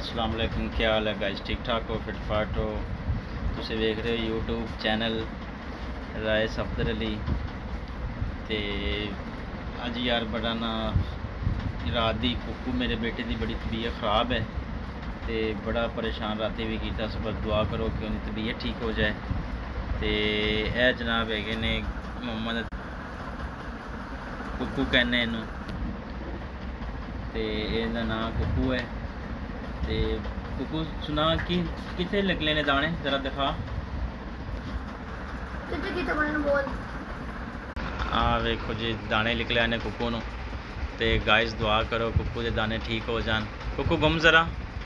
अस्सलाम वालेकुम, क्या हाल है गाइस? ठीक ठाक हो, फिट फाट हो? तुसीं वेख रहे हो यूट्यूब चैनल राय सफदर अली। ते अज यार बड़ा ना रात दी कुकू मेरे बेटे की बड़ी तबीयत ख़राब है तो बड़ा परेशान राती भी किया। सुबह दुआ करो कि उनकी तबीयत ठीक हो जाए। तो यह जनाब है ने मोहम्मद कुकू कहने इनू, तो इहदा नाम कुकू है। तो कुकू सुना कि कितने निकले ने दाने, जरा दिखा। हाँ वेखो जी, दाने निकले ने कुकू नू। ते गाइस दुआ करो कुकू के दाने ठीक हो जान। कुकू गुम जरा।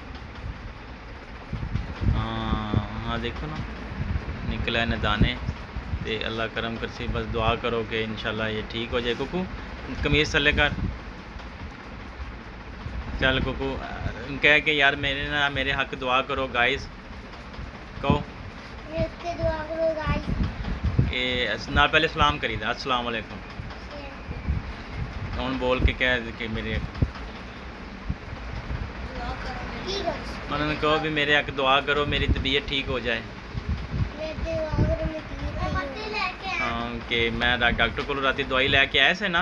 हाँ देखो ना, निकले ने दाने। ते अल्लाह करम करसी, बस दुआ करो कि इंशाल्लाह ये ठीक हो जाए। कुकू कमीज़ थले कर। चल कुकू कह के यार मेरे हक दुआ करो गाइस, कहो दुआ करो गाइस। ना पहले सलाम करी दा, अस्सलाम वालेकुम। कौन बोल के कह कि मेरे उन्होंने कहो भी मेरे हक दुआ करो, मेरी तबीयत ठीक हो जाए। हाँ कि मैं डॉक्टर को राती दवाई लैके आए से ना।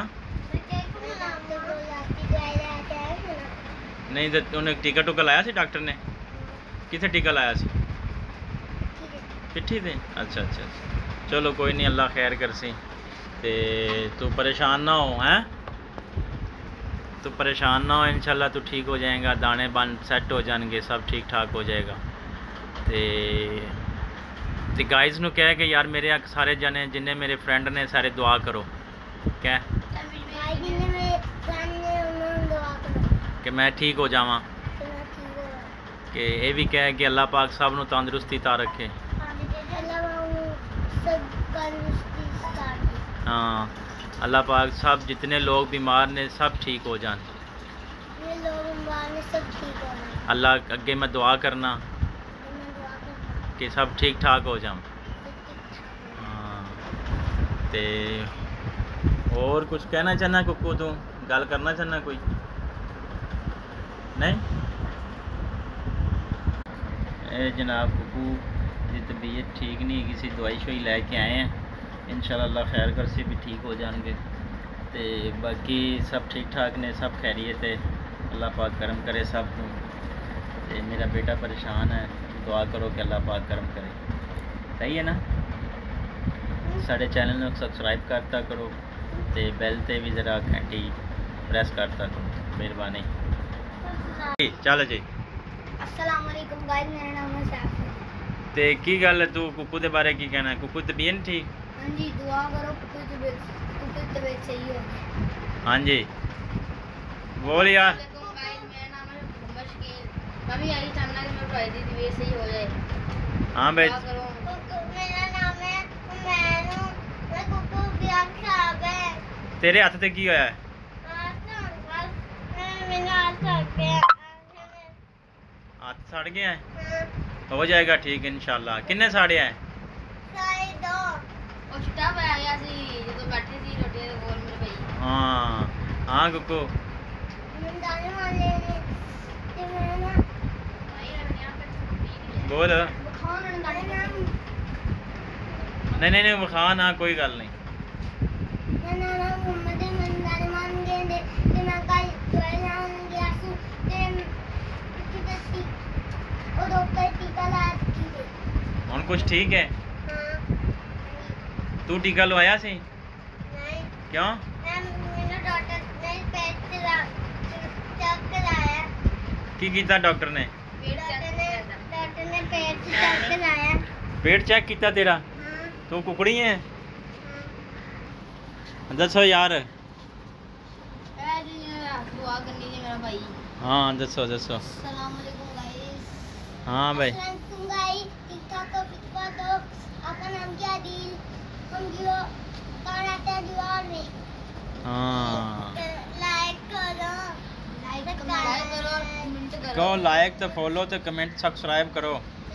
नहीं तो उन्हें टीका टूका लाया सी डॉक्टर ने? कितने टीका लाया सी? पिट्ठी से। अच्छा अच्छा अच्छा, चलो कोई नहीं, अल्लाह खैर कर सी। ते तू परेशान ना हो, हैं? तू परेशान ना हो, इंशाल्लाह तू ठीक हो जाएगा। दाने बन सेट हो जाएंगे, सब ठीक ठाक हो जाएगा। ते गाइस नू कह के यार मेरे सारे जने जिन्हें मेरे फ्रेंड ने सारे दुआ करो। क्या कि मैं ठीक हो जावा, कि ये भी कह कि अल्लाह पाक सब नू तंदुरुस्ती ता रखे। हाँ अल्लाह पाक सब जितने लोग बीमार ने सब ठीक हो जान। अल्लाह अगे मैं दुआ करना कि सब ठीक ठाक हो जाऊँ। हाँ ते और कुछ कहना चाहना कुकू? तू गल करना चाहना कोई? नहीं? ए जनाब कुकू की तबीयत ठीक नहीं, किसी दवाई शवाई लैके आए हैं, इंशाल्लाह अल्लाह खैर कर से भी ठीक हो जाएंगे। तो बाकी सब ठीक ठाक ने, सब खैरियत है, अल्लाह पाक करम करे सब को। तो मेरा बेटा परेशान है, दुआ करो कि अल्लाह पाक करम करे। सही है ना? साढ़े चैनल में सब्सक्राइब करता करो, तो बैल ते भी ज़रा घंटी प्रेस करता करो, मेहरबानी। चल जी। अस्सलाम वालेकुम गाइस, मेरा नाम है सैफ। ते की गल है, तू कुकू के बारे की कहना है? कुकू तबीयत ठीक? हाँ जी, दुआ करो कुकू की तबीयत सही हो। हाँ जी बोल यार। गाइस मेरा नाम है मोहम्मद शकील, मैं भी यही चाहना कि मेरी भाई की तबीयत सही हो जाए। हाँ भाई, मेरा नाम है मैं कुकू भी खराब है। तेरे हाथ ते की होया है? हाथ सड़ गया है? हो जाएगा ठीक इंशाल्लाह। किन्ने साड़े है? हाँ हाँ कुकू बोल। नहीं नहीं नहीं विखा ना, कोई गल नहीं। हुण कुछ ठीक है? तू टीका लवाया सी? क्यों? की कीता डॉक्टर ने? पेट चेक किया तेरा? तू कुकड़ी है? दसो यार। हाँ दसो दसो। हाँ भाई हाँ कहो लाइक तो फॉलो तो कमेंट सब्सक्राइब करो।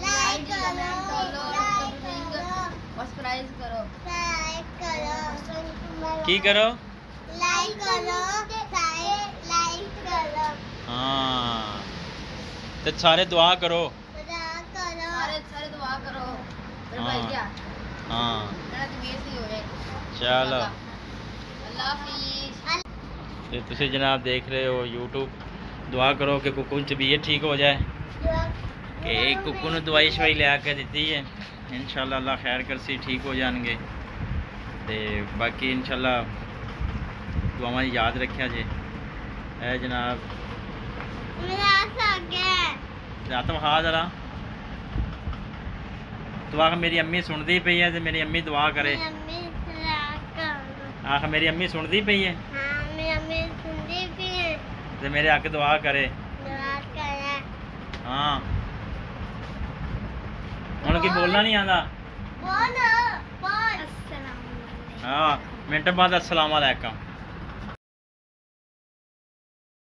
की करो? लाइक करो। हाँ ਤੇ ਸਾਰੇ ਦੁਆ ਕਰੋ। सारे सारे दुआ करो मेरे हाँ। भाई क्या हाँ मेरा तबीयत सही हो जाए चलो। अल्लाह हाफिज। ਤੇ ਤੁਸੀਂ ਜਨਾਬ ਦੇਖ ਰਹੇ ਹੋ YouTube, ਦੁਆ ਕਰੋ ਕਿ ਕੁੱਕੂ ਦੀ ਤਬੀਅਤ ਠੀਕ ਹੋ ਜਾਏ। ਕਿ ਕੁੱਕੂ ਨੂੰ ਦਵਾਈ ਸ਼ਵਾਈ ਲਿਆ ਕੇ ਦਿੱਤੀ ਹੈ, ਇਨਸ਼ਾਅੱਲਾ ਅੱਲਾ ਖੈਰ ਕਰਸੀ, ਠੀਕ ਹੋ ਜਾਣਗੇ। ਤੇ ਬਾਕੀ ਇਨਸ਼ਾਅੱਲਾ ਦੁਆਵਾਂ ਦੀ ਯਾਦ ਰੱਖਿਆ ਜੇ। ਇਹ ਜਨਾਬ ਰਾਤ ਵਿਖਾ ਜ਼ਰਾ, ਦੁਆ ਮੇਰੀ ਅੰਮੀ ਸੁਣਦੀ ਪਈ ਹੈ ਤੇ ਮੇਰੀ ਅੰਮੀ ਦੁਆ ਕਰੇ। ਆਖ ਮੇਰੀ ਅੰਮੀ ਸੁਣਦੀ ਪਈ ਹੈ ਤੇ ਮੇਰੇ ਹੱਕ ਦੁਆ ਕਰੇ। हाँ ਹੁਣ ਕੀ ਬੋਲਣਾ ਨਹੀਂ ਆਂਦਾ। हाँ मिनट बाद अस्सलाम वालेकुम।